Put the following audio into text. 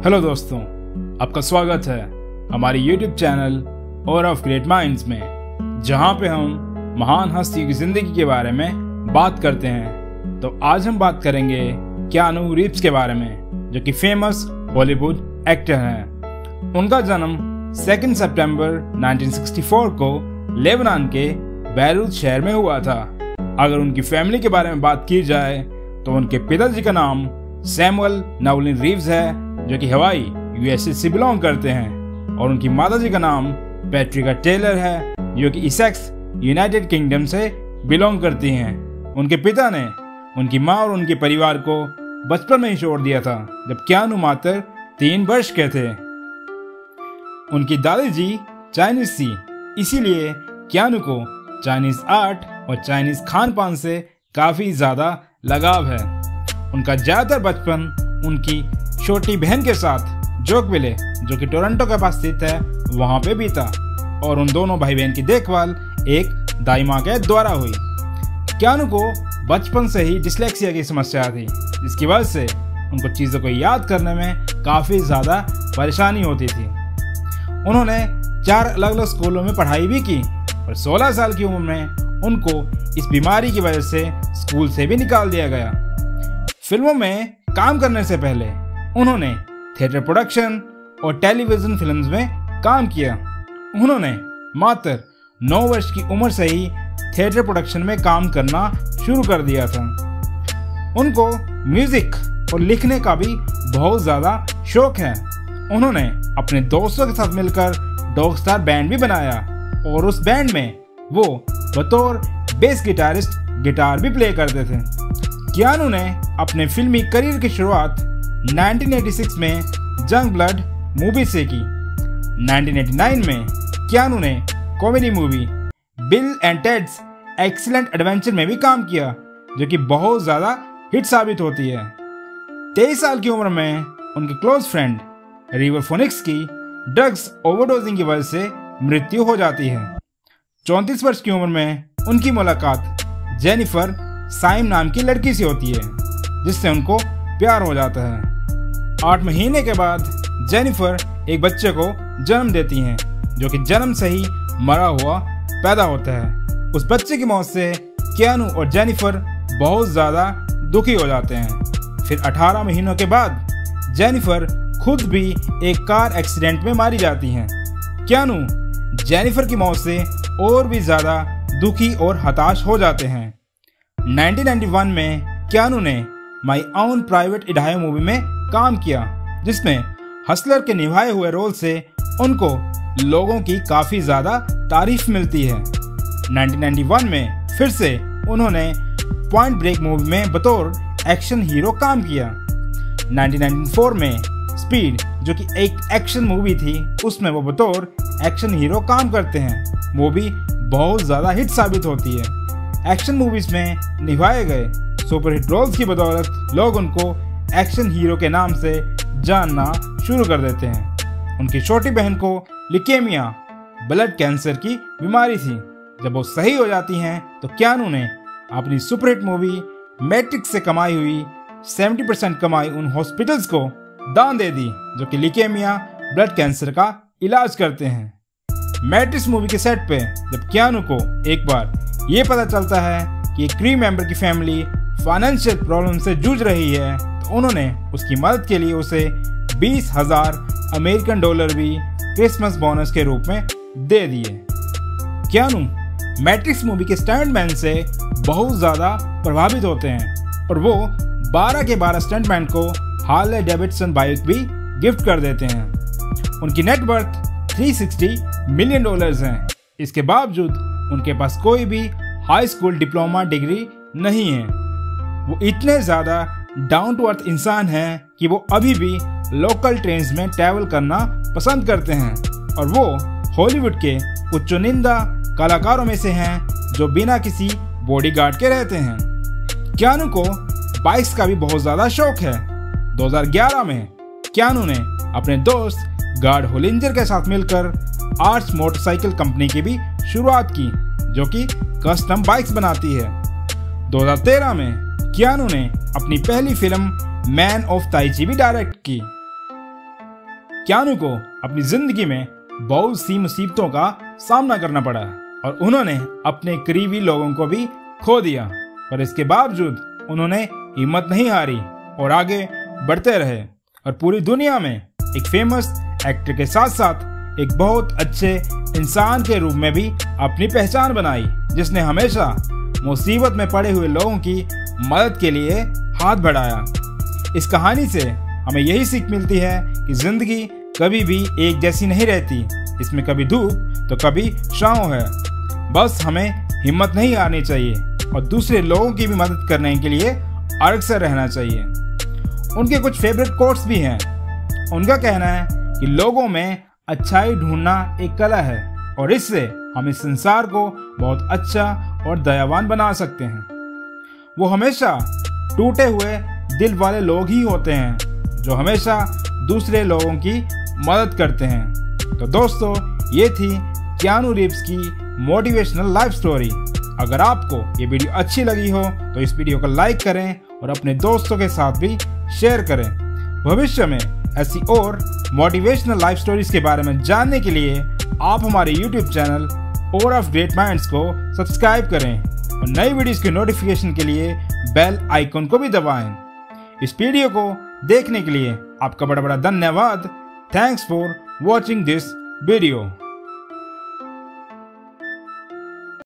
Hello दोस्तों, आपका स्वागत है हमारे YouTube चैनल और ऑफ ग्रेट माइंड्स में, जहां पे हम महान हस्तियों की जिंदगी के बारे में बात करते हैं। तो आज हम बात करेंगे कीनू रीव्स के बारे में, जो कि फेमस हॉलीवुड एक्टर हैं। उनका जन्म 2 सितंबर 1964 को लेबनान के बैरूत शहर में हुआ था। अगर उनकी फैमिली के बारे में बात की जाए तो उनके पिताजी का नाम सैमुअल नवलिन रीव्स है, जो कि हवाई यूएसए से बिलोंग करते हैं, और उनकी माताजी का नाम पैट्रिका टेलर है, जो कि इसेक्स यूनाइटेड किंगडम से बिलोंग करती हैं। उनके पिता ने उनकी माँ और उनके परिवार को बचपन में ही छोड़ दिया था, जब कीनू मात्र 3 वर्ष के थे। उनकी दादी जी चाइनीज थी, इसीलिए कीनू को चाइनीज आर्ट और चाइनीज खान पान से काफी ज्यादा लगाव है। उनका ज्यादातर बचपन उनकी छोटी बहन के साथ जोकविले, जो कि टोरंटो के पास स्थित है, वहां पे बीता, और उन दोनों भाई बहन की देखभाल एक दाई माँ के द्वारा हुई। कीनू को बचपन से ही डिस्लेक्सिया की समस्या थी, जिसकी वजह से उनको चीज़ों को याद करने में काफ़ी ज़्यादा परेशानी होती थी। उन्होंने 4 अलग अलग स्कूलों में पढ़ाई भी की, और 16 साल की उम्र में उनको इस बीमारी की वजह से स्कूल से भी निकाल दिया गया। फिल्मों में काम करने से पहले उन्होंने थिएटर प्रोडक्शन और टेलीविजन फिल्म्स में काम किया। उन्होंने मात्र 9 वर्ष की उम्र से ही थिएटर प्रोडक्शन में काम करना शुरू कर दिया था। उनको म्यूजिक और लिखने का भी बहुत ज़्यादा शौक है। उन्होंने अपने दोस्तों के साथ मिलकर डॉग स्टार बैंड भी बनाया, और उस बैंड में वो बतौर बेस गिटारिस्ट गिटार भी प्ले करते थे। कीनू ने अपने फिल्मी करियर की शुरुआत 1986 में जंग ब्लड मूवी से की। 1989 में कीनू ने comedy movie Bill and Ted's Excellent Adventure में भी काम किया, जो कि बहुत ज़्यादा हिट साबित होती है। 23 साल की उम्र में उनके क्लोज फ्रेंड रिवर फोनिक्स की ड्रग्स ओवरडोजिंग की वजह से मृत्यु हो जाती है। 34 वर्ष की उम्र में उनकी मुलाकात जेनिफर साइम नाम की लड़की से होती है, जिससे उनको प्यार हो जाता है। 8 महीने के बाद जेनिफर एक बच्चे को जन्म देती हैं, जो कि जन्म से ही मरा हुआ पैदा होता है। उस बच्चे की मौत से कीनू और जेनिफर बहुत ज़्यादा दुखी हो जाते हैं। फिर 18 महीनों के बाद जेनिफर खुद भी एक कार एक्सीडेंट में मारी जाती हैं। कीनू जेनिफर की मौत से और भी ज़्यादा दुखी और हताश हो जाते हैं। 1991 में कीनू ने My Own Private Idaho movie में काम किया, जिसमें हसलर के निभाए हुए रोल से उनको लोगों की काफ़ी ज़्यादा तारीफ मिलती है। 1991 में फिर से उन्होंने पॉइंट ब्रेक मूवी में बतौर एक्शन हीरो काम किया। 1994 में स्पीड, जो कि एक एक्शन मूवी थी, उसमें वो बतौर एक्शन हीरो काम करते हैं। वो भी बहुत ज़्यादा हिट साबित होती है। एक्शन मूवीज में निभाए गए सुपरहिट रोल्स की बदौलत लोग उनको एक्शन हीरो के नाम से जानना शुरू कर देते हैं। उनकी छोटी बहन को ल्यूकेमिया, ब्लड कैंसर की बीमारी थी। जब वो सही हो जाती हैं तो कीनू ने अपनी सुपरहिट मूवी मैट्रिक्स से कमाई हुई 70% कमाई उन हॉस्पिटल्स को दान दे दी, जो कि ल्यूकेमिया ब्लड कैंसर का इलाज करते हैं। मैट्रिक्स मूवी के सेट पे जब कीनू को एक बार ये पता चलता है कि एक क्रू मेंबर की फैमिली फाइनेंशियल प्रॉब्लम से जूझ रही है, तो उन्होंने उसकी मदद के लिए उसे $20,000 अमेरिकन डॉलर भी क्रिसमस बोनस के रूप में दे दिए। कीनू मैट्रिक्स मूवी के स्टंटमैन से बहुत ज़्यादा प्रभावित होते हैं, और वो 12 के 12 स्टंटमैन को हार्ले डेविडसन बाइक भी गिफ्ट कर देते हैं। उनकी नेटवर्थ $360 मिलियन हैं। इसके बावजूद उनके पास कोई भी हाई स्कूल डिप्लोमा डिग्री नहीं है। वो इतने ज़्यादा डाउन टू अर्थ इंसान हैं कि वो अभी भी लोकल ट्रेन्स में ट्रैवल करना पसंद करते हैं, और वो हॉलीवुड के कुछ चुनिंदा कलाकारों में से हैं जो बिना किसी बॉडीगार्ड के रहते हैं। कीनू को बाइक्स का भी बहुत ज़्यादा शौक है। 2011 में कीनू ने अपने दोस्त गार्ड होलिंजर के साथ मिलकर आर्च मोटरसाइकिल कंपनी की भी शुरुआत की, जो कि कस्टम बाइक्स बनाती है। 2013 में कीनू ने अपनी पहली फिल्म मैन ऑफ ताई ची भी डायरेक्ट की। क्यानू को अपनी जिंदगी में बहुत सी मुसीबतों का सामना करना पड़ा और उन्होंने अपने करीबी लोगों को भी खो दिया, पर इसके बावजूद उन्होंने हिम्मत नहीं हारी और आगे बढ़ते रहे और पूरी दुनिया में एक फेमस एक्टर के साथ साथ एक बहुत अच्छे इंसान के रूप में भी अपनी पहचान बनाई, जिसने हमेशा मुसीबत में पड़े हुए लोगों की मदद के लिए हाथ बढ़ाया। इस कहानी से हमें यही सीख मिलती है कि जिंदगी कभी भी एक जैसी नहीं रहती, इसमें कभी धूप तो कभी छाँव है। बस हमें हिम्मत नहीं हारनी चाहिए और दूसरे लोगों की भी मदद करने के लिए अग्रसर रहना चाहिए। उनके कुछ फेवरेट कोट्स भी हैं। उनका कहना है कि लोगों में अच्छाई ढूंढना एक कला है और इससे हम इस संसार को बहुत अच्छा और दयावान बना सकते हैं। वो हमेशा टूटे हुए दिल वाले लोग ही होते हैं जो हमेशा दूसरे लोगों की मदद करते हैं। तो दोस्तों, ये थी क्यानू रीव्स की मोटिवेशनल लाइफ स्टोरी। अगर आपको ये वीडियो अच्छी लगी हो तो इस वीडियो को लाइक करें और अपने दोस्तों के साथ भी शेयर करें। भविष्य में ऐसी और मोटिवेशनल लाइफ स्टोरीज के बारे में जानने के लिए आप हमारे YouTube channel Power of Great Minds को सब्सक्राइब करें और नई वीडियोस के नोटिफिकेशन के लिए बेल आइकन को भी दबाएं। इस वीडियो को देखने के लिए आपका बड़ा बड़ा धन्यवाद। Thanks for watching this video.